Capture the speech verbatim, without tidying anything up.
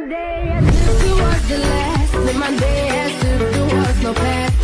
day as if it was the last, and my day as if there was no past.